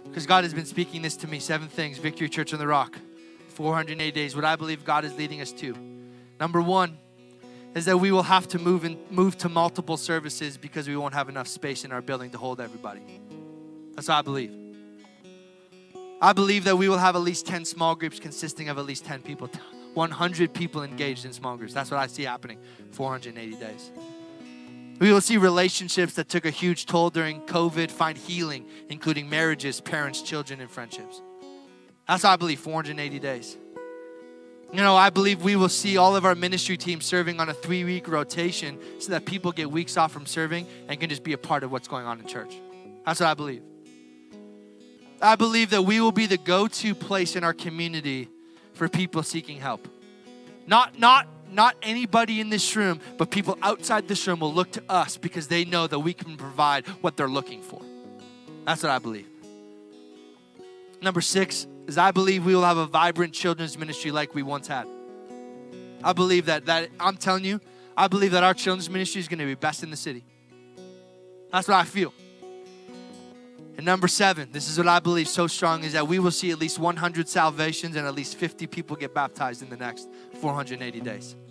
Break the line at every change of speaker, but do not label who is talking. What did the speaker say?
Because God has been speaking this to me. 7 things, Victory Church on the Rock. 480 days, what I believe God is leading us to. Number 1 is that we will have to move to multiple services because we won't have enough space in our building to hold everybody. That's what I believe. I believe that we will have at least 10 small groups consisting of at least 10 people, 100 people engaged in small groups. That's what I see happening 480 days. We will see relationships that took a huge toll during COVID find healing, including marriages, parents, children, and friendships. That's what I believe, 480 days. You know, I believe we will see all of our ministry teams serving on a 3-week rotation so that people get weeks off from serving and can just be a part of what's going on in church. That's what I believe. I believe that we will be the go-to place in our community for people seeking help. Not anybody in this room, but people outside this room will look to us because they know that we can provide what they're looking for. That's what I believe. Number 6 is I believe we will have a vibrant children's ministry like we once had. I believe that I'm telling you, I believe that our children's ministry is going to be best in the city. That's what I feel. And number 7, this is what I believe so strong, is that we will see at least 100 salvations and at least 50 people get baptized in the next 480 days.